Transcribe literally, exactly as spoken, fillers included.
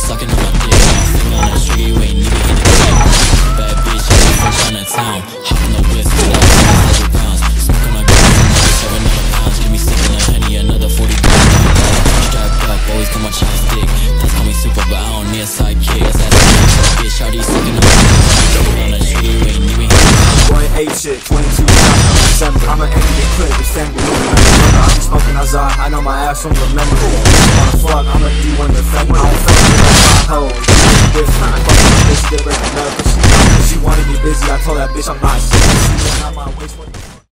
sucking on my dick. Finger on that trigger, you ain't even hit the click. Bad bitch, I'm fresh out of town. Hop in the whip, get out, seven pounds. Smoke on my gun, seven other pounds. Give me sipping a honey, another forty pounds. Strapped up, always got my chopstick. That's call me super, but I don't need a sidekick. That's that bitch, shawty sucking on my dick. Finger on that trigger, you ain't even hit the click. Boy, eight shit, twenty-two shots on December. I'ma aim to get clip, extend the loop. I'm smoking Azar, I know my ass won't remember. Wanna fuck, I'ma do one defender. I don't fuck with my hoes. Different, fuck my bitch, they break the nervous. She wanna get busy, I told that bitch I'm not sick. She not my waist.